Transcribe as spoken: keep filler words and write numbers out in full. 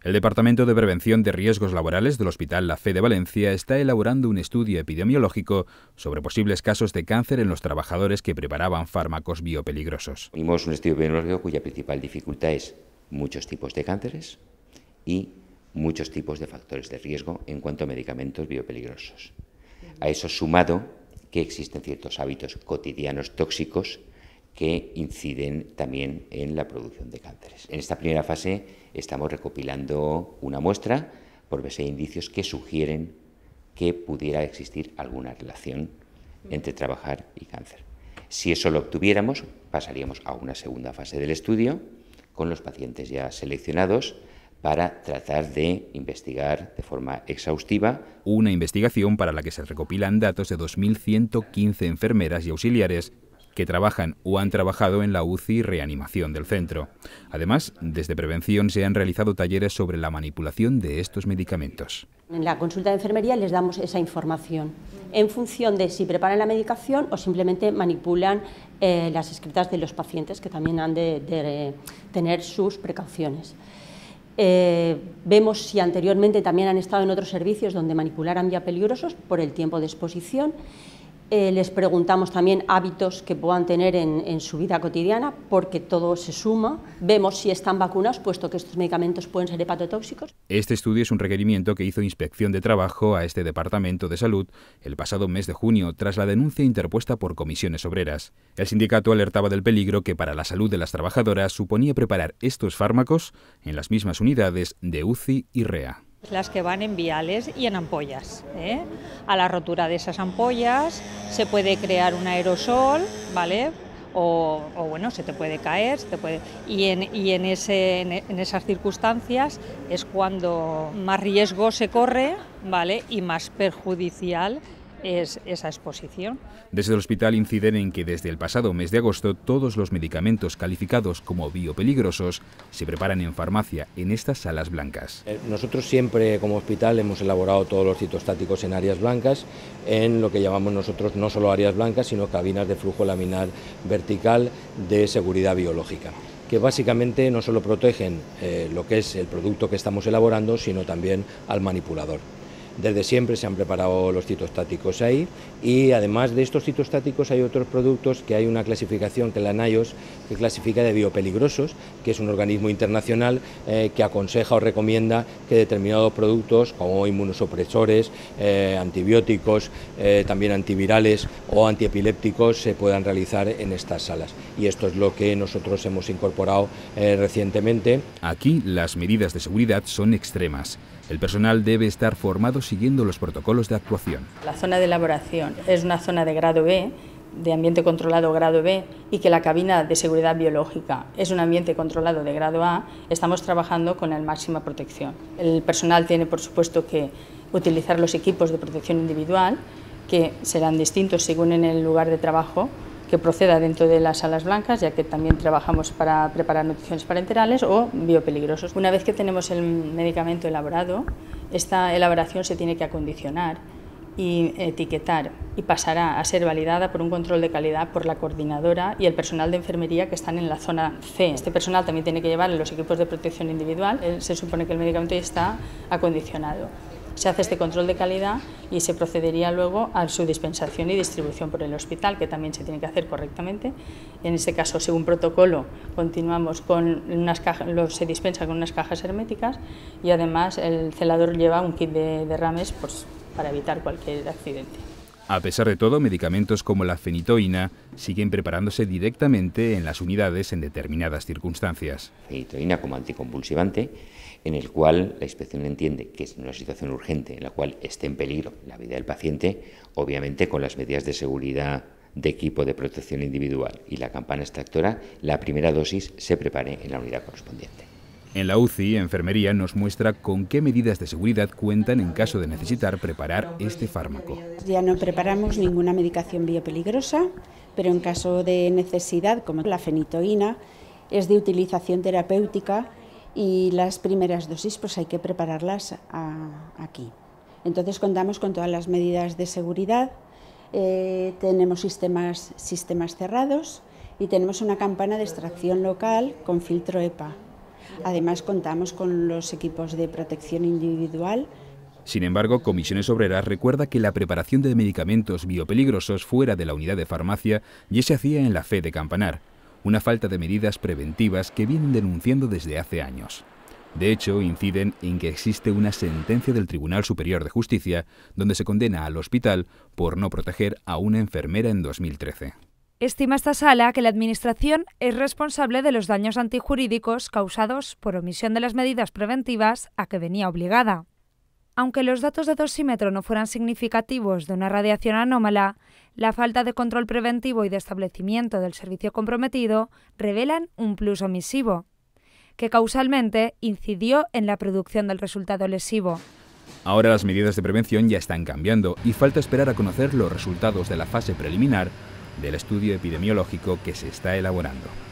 El Departamento de Prevención de Riesgos Laborales del Hospital La Fe de Valencia está elaborando un estudio epidemiológico sobre posibles casos de cáncer en los trabajadores que preparaban fármacos biopeligrosos. Vimos un estudio epidemiológico cuya principal dificultad es muchos tipos de cánceres y muchos tipos de factores de riesgo en cuanto a medicamentos biopeligrosos. A eso sumado que existen ciertos hábitos cotidianos tóxicos que inciden también en la producción de cánceres. En esta primera fase estamos recopilando una muestra por ver si hay indicios que sugieren que pudiera existir alguna relación entre trabajar y cáncer. Si eso lo obtuviéramos, pasaríamos a una segunda fase del estudio con los pacientes ya seleccionados para tratar de investigar de forma exhaustiva. Una investigación para la que se recopilan datos de dos mil ciento quince enfermeras y auxiliares que trabajan o han trabajado en la U C I y reanimación del centro. Además, desde prevención se han realizado talleres sobre la manipulación de estos medicamentos. En la consulta de enfermería les damos esa información en función de si preparan la medicación o simplemente manipulan eh, las escritas de los pacientes, que también han de, de tener sus precauciones. Eh, vemos si anteriormente también han estado en otros servicios donde manipularan ya peligrosos por el tiempo de exposición. Eh, les preguntamos también hábitos que puedan tener en, en su vida cotidiana, porque todo se suma. Vemos si están vacunados, puesto que estos medicamentos pueden ser hepatotóxicos. Este estudio es un requerimiento que hizo Inspección de Trabajo a este Departamento de Salud el pasado mes de junio, tras la denuncia interpuesta por comisiones obreras. El sindicato alertaba del peligro que para la salud de las trabajadoras suponía preparar estos fármacos en las mismas unidades de U C I y REA. Las que van en viales y en ampollas. ¿eh? A la rotura de esas ampollas se puede crear un aerosol, ¿vale? O, o bueno, se te puede caer, se te puede... y, en, y en, ese, en, en esas circunstancias es cuando más riesgo se corre, ¿vale? Y más perjudicial es esa exposición. Desde el hospital inciden en que desde el pasado mes de agosto todos los medicamentos calificados como biopeligrosos se preparan en farmacia en estas salas blancas. Nosotros siempre como hospital hemos elaborado todos los citostáticos en áreas blancas, en lo que llamamos nosotros no solo áreas blancas, sino cabinas de flujo laminar vertical de seguridad biológica, que básicamente no solo protegen eh, lo que es el producto que estamos elaborando, sino también al manipulador. Desde siempre se han preparado los citostáticos ahí, y además de estos citostáticos hay otros productos que hay una clasificación que la N I O S que clasifica de biopeligrosos, que es un organismo internacional eh, que aconseja o recomienda que determinados productos como inmunosupresores, eh, antibióticos, eh, también antivirales o antiepilépticos se puedan realizar en estas salas, y esto es lo que nosotros hemos incorporado eh, recientemente. Aquí las medidas de seguridad son extremas. El personal debe estar formado siguiendo los protocolos de actuación. La zona de elaboración es una zona de grado B, de ambiente controlado grado B, y que la cabina de seguridad biológica es un ambiente controlado de grado A. Estamos trabajando con la máxima protección. El personal tiene, por supuesto, que utilizar los equipos de protección individual, que serán distintos según en el lugar de trabajo que proceda dentro de las salas blancas, ya que también trabajamos para preparar nutriciones parenterales o biopeligrosos. Una vez que tenemos el medicamento elaborado, esta elaboración se tiene que acondicionar y etiquetar, y pasará a ser validada por un control de calidad por la coordinadora y el personal de enfermería que están en la zona C. Este personal también tiene que llevar los equipos de protección individual. Se supone que el medicamento ya está acondicionado. Se hace este control de calidad y se procedería luego a su dispensación y distribución por el hospital, que también se tiene que hacer correctamente. En este caso, según protocolo, continuamos con unas cajas, lo, se dispensa con unas cajas herméticas, y además el celador lleva un kit de derrames pues, para evitar cualquier accidente. A pesar de todo, medicamentos como la fenitoína siguen preparándose directamente en las unidades en determinadas circunstancias. Fenitoína como anticonvulsivante, en el cual la inspección entiende que es una situación urgente en la cual esté en peligro la vida del paciente, obviamente con las medidas de seguridad de equipo de protección individual y la campana extractora, la primera dosis se prepare en la unidad correspondiente. En la U C I, Enfermería nos muestra con qué medidas de seguridad cuentan en caso de necesitar preparar este fármaco. Ya no preparamos ninguna medicación biopeligrosa, pero en caso de necesidad, como la fenitoína, es de utilización terapéutica, y las primeras dosis pues hay que prepararlas a, aquí. Entonces contamos con todas las medidas de seguridad, eh, tenemos sistemas, sistemas cerrados y tenemos una campana de extracción local con filtro E P A. Además, contamos con los equipos de protección individual. Sin embargo, Comisiones Obreras recuerda que la preparación de medicamentos biopeligrosos fuera de la unidad de farmacia ya se hacía en la Fe de Campanar, una falta de medidas preventivas que vienen denunciando desde hace años. De hecho, inciden en que existe una sentencia del Tribunal Superior de Justicia donde se condena al hospital por no proteger a una enfermera en dos mil trece. Estima esta sala que la Administración es responsable de los daños antijurídicos causados por omisión de las medidas preventivas a que venía obligada. Aunque los datos de dosímetro no fueran significativos de una radiación anómala, la falta de control preventivo y de establecimiento del servicio comprometido revelan un plus omisivo, que causalmente incidió en la producción del resultado lesivo. Ahora las medidas de prevención ya están cambiando y falta esperar a conocer los resultados de la fase preliminar del estudio epidemiológico que se está elaborando.